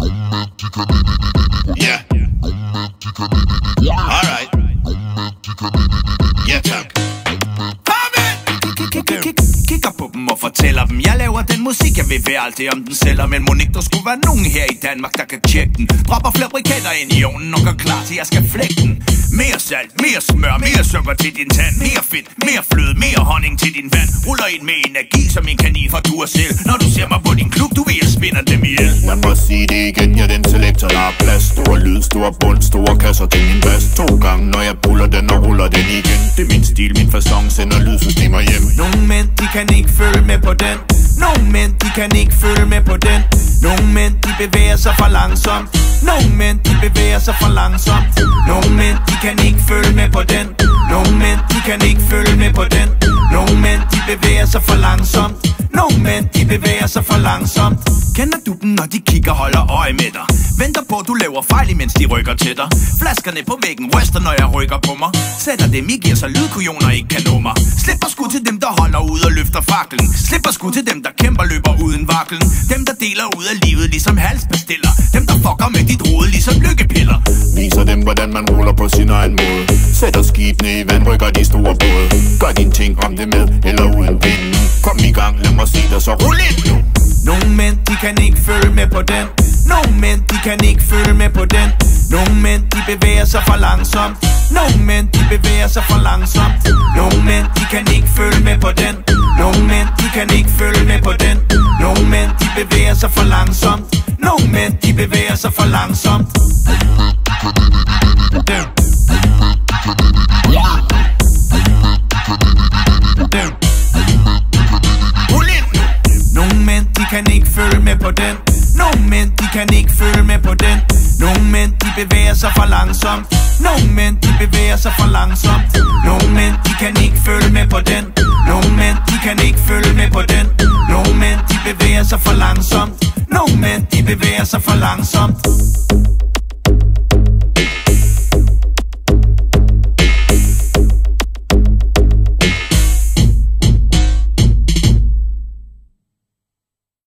Yeah. Alright. Ja tak. Kigger på dem og fortæller dem, jeg laver den musik, jeg vil være alt det om den sælger. Men mon ikke der skulle være nogen her i Danmark, der kan tjekke den. Dropper flere briketter ind i ovnen og gør klar til jeg skal flække den. Mere salt, mere smør, mere sukker til din tand. Mere fedt, mere fløde, mere honning til din vand. Ruller ind med energi som en kanin fra Duracell. Når du ser mig på din klub, du ved jeg spinder dem ihjel. Lad mig sige det igen, jeg den selektor, der har plads. Stor lyd, stor bund, store kasser til min bas. 2 gange når jeg puller den og ruller den igen. Det er min stil, min facon, sender lydsystemer hjem. Nogle mænd, de kan ikke følge med på den. Nogle mænd, de kan ikke følge med på den. Nogle mænd, de bevæger sig for langsomt. Nogle mænd, de bevæger sig for langsomt. Nogle mænd, de kan ikke følge med på den. Nogle mænd, de kan ikke følge med på den. Nogle mænd, de bevæger sig for langsomt. Nogle mænd, de bevæger sig for langsomt. Kender du dem, når de kigger, holder øje med dig? Venter på, du laver fejl, imens de rykker til dig. Flaskerne på væggen ryster, når jeg rykker på mig. Sætter dem i gear, så lydkujoner ikke kan nå mig. Slipper sgu til dem, der holder ud og løfter faklen. Slipper sgu til dem, der kæmper, løber uden vaklen. Dem, der deler ud af livet, ligesom halspastiller. Dem, der fucker med dit hoved, ligesom lykkepiller. Viser dem, hvordan man ruller på sin egen måde. Sætter skibene i vand, rykker de store både. Gør dine ting, om det med eller uden pinden. Kom i gang, lad mig sige dig, så rul ind nu. Nogle mænd, de kan ikke følge med på den. Nogle mænd, de kan ikke følge med på den. Nogle mænd, de bevæger sig for langsomt. Nogle mænd, de bevæger sig for langsomt. Nogle mænd, de kan ikke følge med på den. Nogle mænd, de kan ikke følge med på den. Nogle mænd, de bevæger sig for langsomt. Nogle mænd, de bevæger sig for langsomt. Nogle mænd, de kan ikke følge med på den. Nogle mænd, de kan ikke følge med på den. Nogle mænd, de bevæger sig for langsomt. Nogle mænd, de bevæger sig for langsomt. Nogle mænd, de kan ikke følge med på den. Nogle mænd, de kan ikke følge med på den. Nogle mænd, de bevæger sig for langsomt. Nogle mænd, de bevæger sig for langsomt.